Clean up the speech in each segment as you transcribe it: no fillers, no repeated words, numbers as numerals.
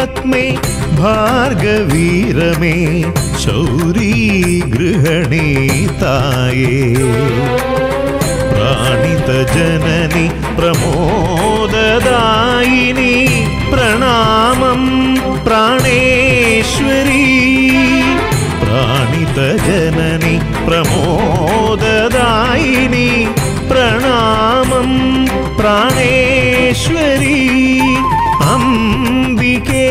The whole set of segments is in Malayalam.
पद्मे भार्गवीरमे शौरी गृहणे ताये प्राणित जननी प्रमोददायिनी प्रणामं प्राणेश्वरी प्राणित जननी प्रमोददायिनी प्रणामं प्राणेश्वरी अम्बिके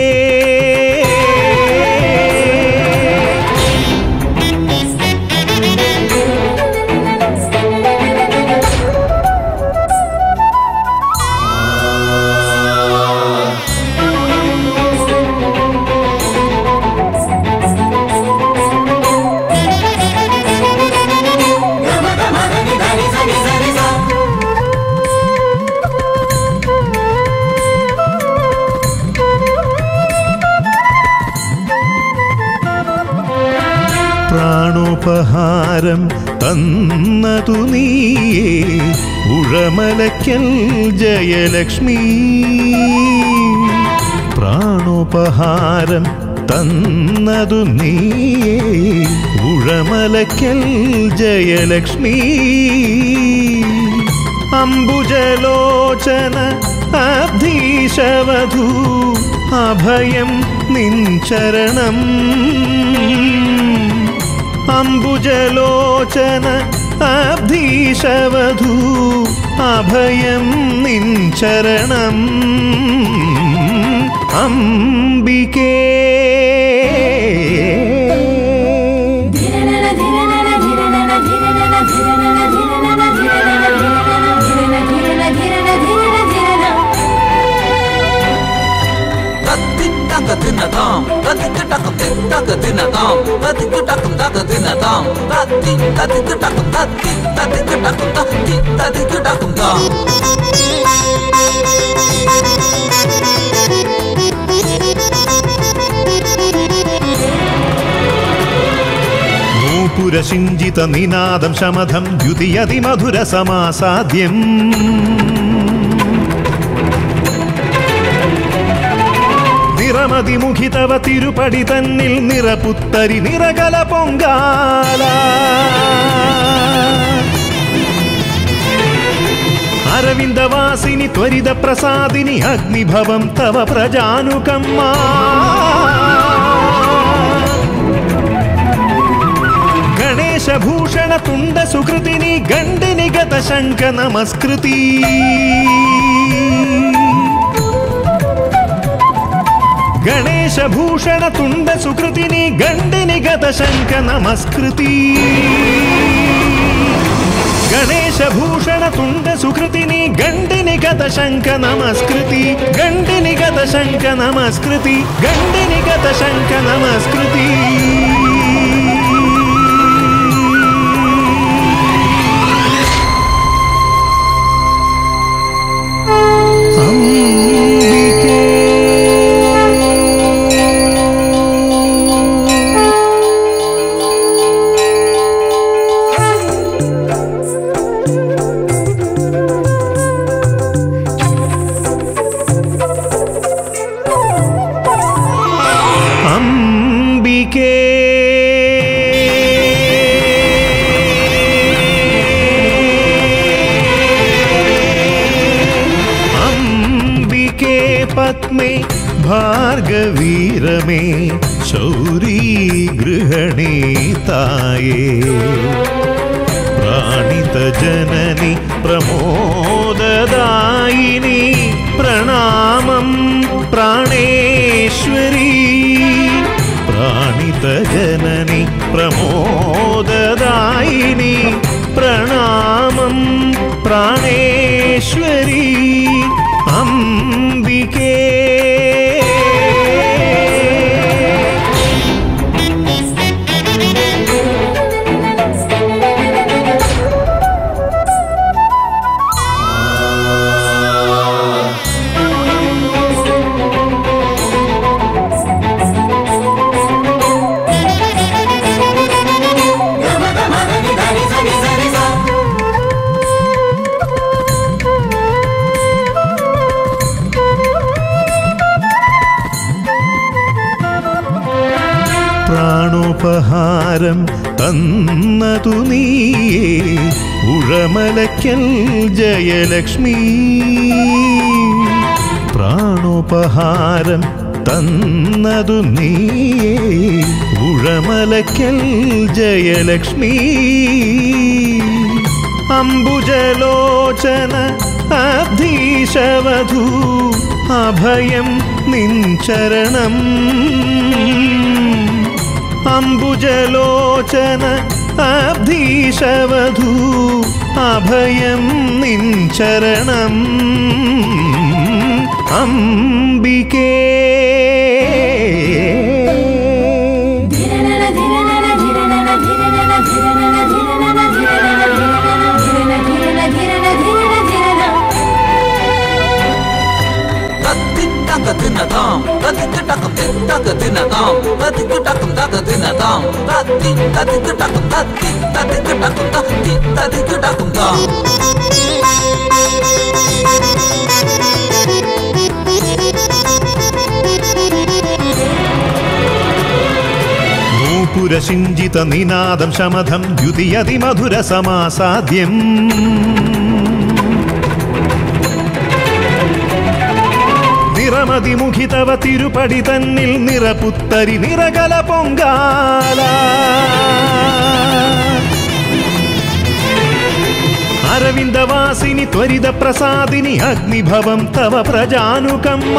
പ്രാണോപഹാരം തന്നതു നീയേ ഉഴമലയ്ക്കൽ ജയലക്ഷ്മി പ്രാണോപഹാരം തന്നതു നീയേ ഉഴമലയ്ക്കൽ ജയലക്ഷ്മി അംബുജലോചന അധീശവധൂ അഭയം നിൻ ചരണം अम्बुजलोचन अब्धीशवधू अभयं निन् चरणम् अम्बिके നൂപുരശിഞ്ചിത നിനാദം ശമധം ദ്യുതിയതി മധുര സമാസാദ്യം നിറമതിമുഖി തവ തിരുപടി തന്നിൽ നിറപുത്തരി നിറകല പൊങ്കാല അരവിന്ദവാസിനി ത്വരിത പ്രസാദിനി അഗ്നിഭവം തവ പ്രജാനുകമ്മ ഗണേശഭൂഷണ തുണ്ട സുകൃതിനി ഗണ്ഡിനി ഗത ശംഖ നമസ്കൃതി गणेशभूषण तुंड सुकृतिनी गंडिनी गत शंख नमस्कृति गणेशभूषण तुंड सुकृतिनी गंडिनी गत शंख नमस्कृति गंडिनी गत शंख नमस्कृति गंडिनी गत शंख नमस्कृति पद्मे भार्गवीरमे शौरी गृहणे ताये प्राणित जननी प्रमोददायिनी प्रणामं प्राणेश्वरी प्राणित जननी प्रमोददायिनी प्रणामं प्राणेश्वरी अम्बिके പ്രാണോപഹാരം തന്നതു നീയേ ഉഴമലയ്ക്കൽ ജയലക്ഷ്മി പ്രാണോപഹാരം തന്നതു നീയേ ഉഴമലയ്ക്കൽ ജയലക്ഷ്മി അംബുജലോചന അധീശവധൂ അഭയം നിൻചരണം അംബുജലോചന അധീശവധൂ അഭയം നിൻചരണം അംബികേ നൂപുരശിഞ്ചിത നിനാദം ശമധം ദ്യുതിയതി മധുര സമാസാദ്യം നിറമതിമുഖി തവ തിരുപടി തന്നിൽ നിറപുത്തരി നിറകല പൊങ്കാല അരവിന്ദവാസിനി ത്വരിത പ്രസാദിനി അഗ്നിഭവം തവ പ്രജാനുകമ്മ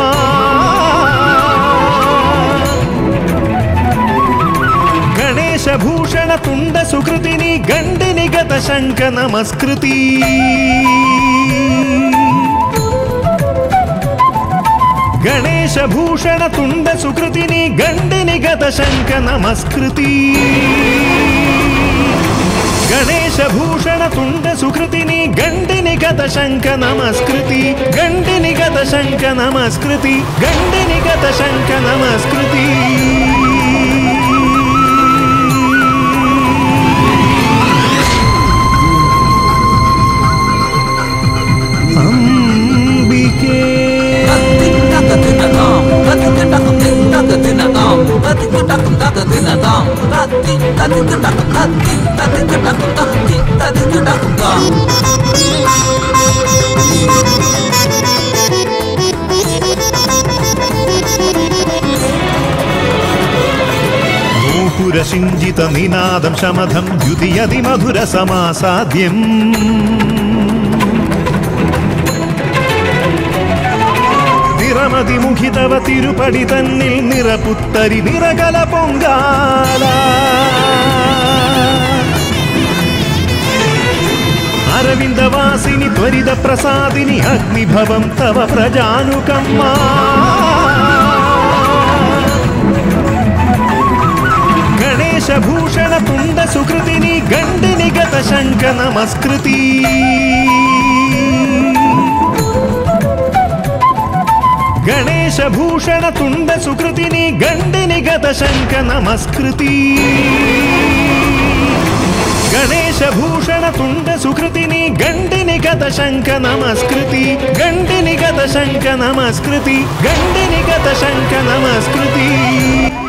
ഗണേശഭൂഷണ തുണ്ട സുകൃതിനി ഗണ്ഡിനി ഗത ശംഖ നമസ്കൃതി ഗണേശഭൂഷണ തുണ്ട സുകൃതിനി ഗണ്ഡിനി ഗത ശംഖ നമസ്കൃതി ഗണേശഭൂഷണ തുണ്ട സുകൃതിനി ഗണ്ഡിനി ഗത ശംഖ നമസ്കൃതി ഗണ്ഡിനി ഗത ശംഖ നമസ്കൃതി ഗണ്ഡിനി ഗത ശംഖ നമസ്കൃതി അംബികേ നൂപുരശിഞ്ചിത നിനാദം ശമധം ദ്യുതിയതി മധുര സമാസാദ്യം നിറമതിമുഖി തവ തിരുപടി തന്നിൽ നിറപുത്തരി നിറകല പൊങ്കാല അരവിന്ദവാസിനി ത്വരിത പ്രസാദിനി അഗ്നിഭവം തവ പ്രജാനുകമ്മ ഗണേശഭൂഷണ തുണ്ട സുകൃതിനി ഗണ്ഡിനി ഗത ശംഖ നമസ്കൃതി ഗണേശഭൂഷണ തുണ്ട സുകൃതിനി ഗണ്ഡിനി ഗത ശംഖ നമസ്കൃതി ഗണേശഭൂഷണ തുണ്ട സുകൃതിനി ഗണ്ഡിനി ഗത ശംഖ നമസ്കൃതി ഗണ്ഡിനി ഗത ശംഖ നമസ്കൃതി ഗണ്ഡിനി ഗത ശംഖ നമസ്കൃതി